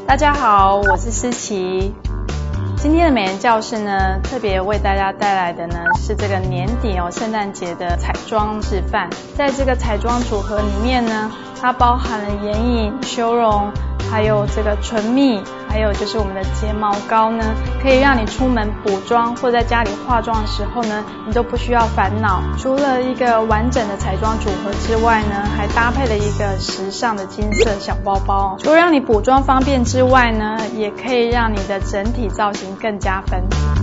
大家好，我是思琪。今天的美颜教室呢，特别为大家带来的呢是这个年底圣诞节的彩妆示范。在这个彩妆组合里面呢，它包含了眼影、修容，还有这个唇蜜，还有就是我们的睫毛膏呢，可以让你出门补妆或在家里化妆的时候呢，你都不需要烦恼。除了一个完整的彩妆组合之外呢，还搭配了一个时尚的金色小包包。除了让你补妆方便之外呢，也可以让你的整体造型更加分。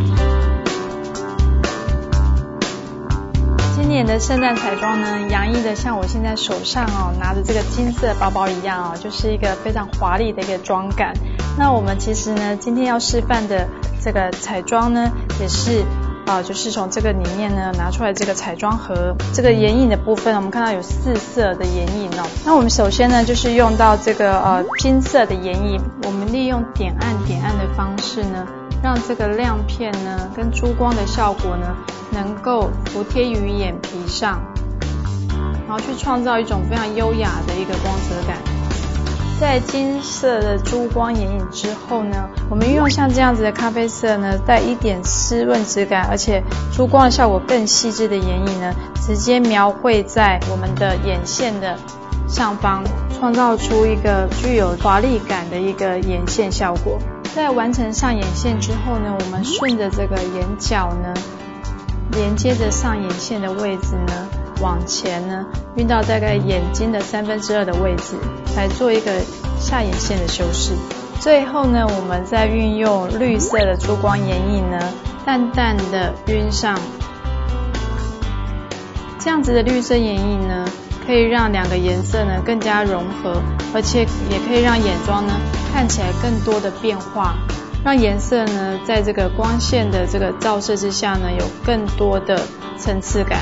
今年的圣诞彩妆呢，洋溢的像我现在手上拿着这个金色包包一样就是一个非常华丽的一个妆感。那我们其实呢，今天要示范的这个彩妆呢，也是就是从这个里面呢拿出来这个彩妆盒。这个眼影的部分，我们看到有4色的眼影那我们首先呢，就是用到这个金色的眼影，我们利用点按的方式呢，让这个亮片呢跟珠光的效果呢，能够服贴于眼皮上，然后去创造一种非常优雅的一个光泽感。在金色的珠光眼影之后呢，我们运用像这样子的咖啡色呢，带一点湿润质感，而且珠光的效果更细致的眼影呢，直接描绘在我们的眼线的上方，创造出一个具有华丽感的一个眼线效果。在完成上眼线之后呢，我们顺着这个眼角呢，连接着上眼线的位置呢，往前呢运到大概眼睛的2/3的位置，来做一个下眼线的修饰。最后呢，我们再运用绿色的珠光眼影呢，淡淡的晕上。这样子的绿色眼影呢，可以让2个颜色呢更加融合，而且也可以让眼妆呢看起来更多的变化，让颜色呢在这个光线的这个照射之下呢，有更多的层次感。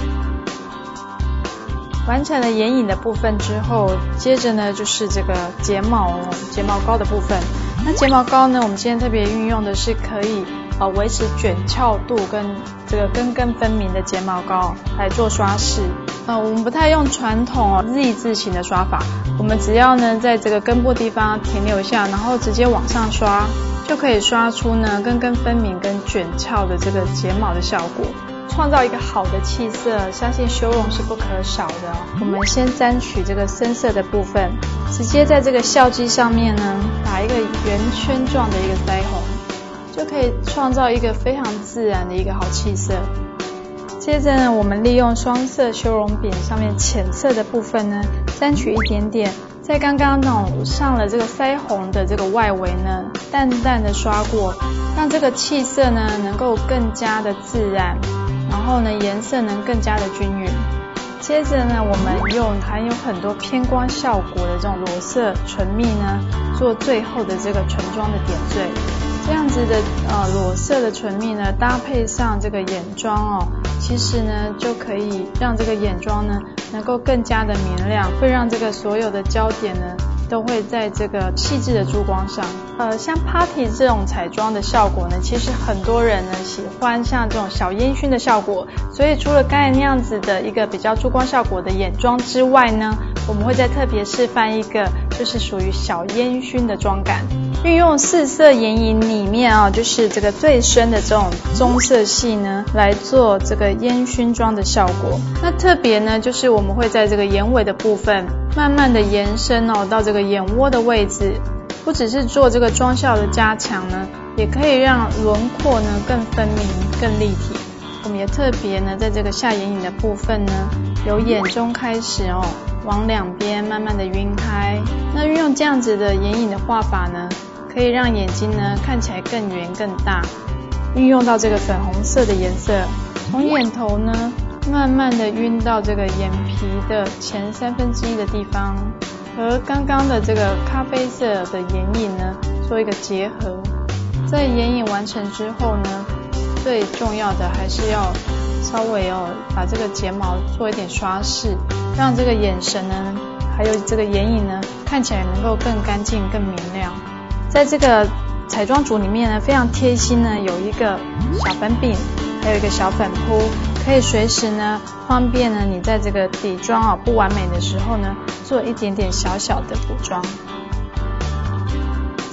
完成了眼影的部分之后，接着呢就是这个睫毛膏的部分。那睫毛膏呢，我们今天特别运用的是可以维持卷翘度跟这个根根分明的睫毛膏来做刷饰。我们不太用传统Z字形的刷法，我们只要呢在这个根部地方停留一下，然后直接往上刷，就可以刷出呢根根分明跟卷翘的这个睫毛的效果，创造一个好的气色。相信修容是不可少的我们先沾取这个深色的部分，直接在这个笑肌上面呢打一个圆圈状的一个腮红，就可以创造一个非常自然的一个好气色。接着呢，我们利用双色修容饼上面浅色的部分呢，沾取一点点，在刚刚上了这个腮红的这个外围呢，淡淡的刷过，让这个气色呢能够更加的自然，然后呢颜色能更加的均匀。接着呢，我们用含有很多偏光效果的这种裸色唇蜜呢，做最后的这个唇妆的点缀。这样子的裸色的唇蜜呢，搭配上这个眼妆其实呢就可以让这个眼妆呢能够更加的明亮，会让这个所有的焦点呢都会在这个细致的珠光上。像 Party 这种彩妆的效果呢，其实很多人呢喜欢像这种小烟熏的效果，所以除了刚才那样子的一个比较珠光效果的眼妆之外呢，我们会再特别示范一个就是属于小烟熏的妆感。运用4色眼影里面就是这个最深的这种棕色系呢，来做这个烟熏妆的效果。那特别呢，就是我们会在这个眼尾的部分慢慢的延伸到这个眼窝的位置，不只是做这个妆效的加强呢，也可以让轮廓呢更分明、更立体。我们也特别呢，在这个下眼影的部分呢，由眼中开始往两边慢慢的晕开。那运用这样子的眼影的画法呢，可以让眼睛呢看起来更圆更大。运用到这个粉红色的颜色，从眼头呢慢慢的晕到这个眼皮的前1/3的地方，和刚刚的这个咖啡色的眼影呢做一个结合。在眼影完成之后呢，最重要的还是要稍微把这个睫毛做一点刷饰，让这个眼神呢还有这个眼影呢看起来能够更干净更明亮。在这个彩妆组里面呢，非常贴心呢，有一个小粉饼，还有一个小粉扑，可以随时呢方便呢你在这个底妆不完美的时候呢，做一点点小小的补妆。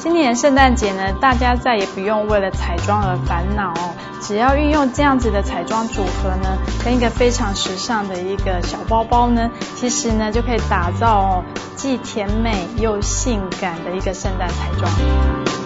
今年圣诞节呢，大家再也不用为了彩妆而烦恼哦，只要运用这样子的彩妆组合呢，跟一个非常时尚的一个小包包呢，其实呢就可以打造既甜美又性感的一个圣诞彩妆。